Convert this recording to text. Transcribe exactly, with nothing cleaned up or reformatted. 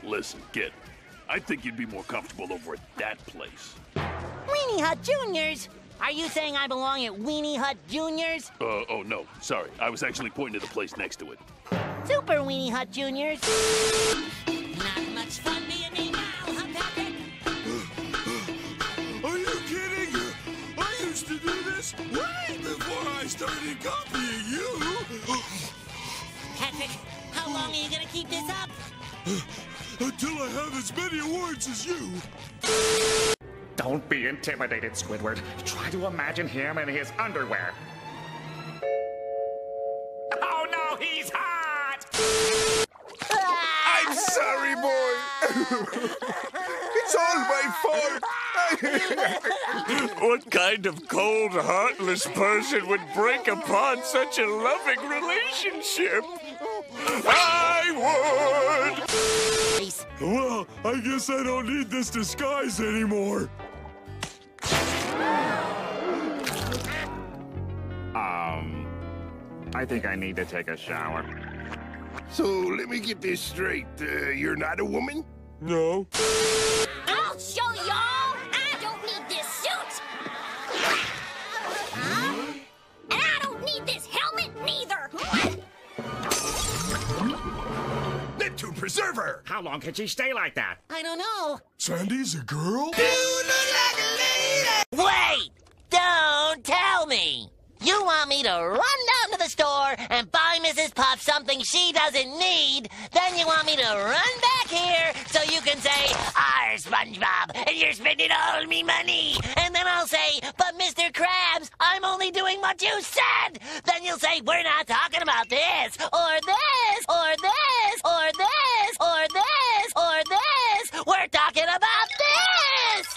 Listen, kid. I think you'd be more comfortable over at that place. Weenie Hut Juniors? Are you saying I belong at Weenie Hut Juniors? Uh, oh, no. Sorry. I was actually pointing to the place next to it. Super Weenie Hut Juniors. Not much fun being me now, huh, Patrick? Are you kidding? I used to do this way before I started copying you. Patrick, how long are you gonna keep this up? Until I have as many awards as you. Don't be intimidated, Squidward. Try to imagine him in his underwear. Oh no, he's hot! I'm sorry, boy. It's all my fault. What kind of cold, heartless person would break apart such a loving relationship? I would! Well, I guess I don't need this disguise anymore. Um, I think I need to take a shower. So, let me get this straight. Uh, you're not a woman? No. I'll show y'all! I don't need this suit! Huh? And I don't need this helmet neither! Neptune Preserver! How long can she stay like that? I don't know. Sandy's a girl? Wait! Don't tell me! You want me to run down to the store and buy Missus Puff something she doesn't need, then you want me to run back here so you can say, "Arr, Spongebob, and you're spending all me money." And then I'll say, "But Mister Krabs, I'm only doing what you said." Then you'll say, "We're not talking about this, or this, or this, or this, or this, or this. We're talking about this!"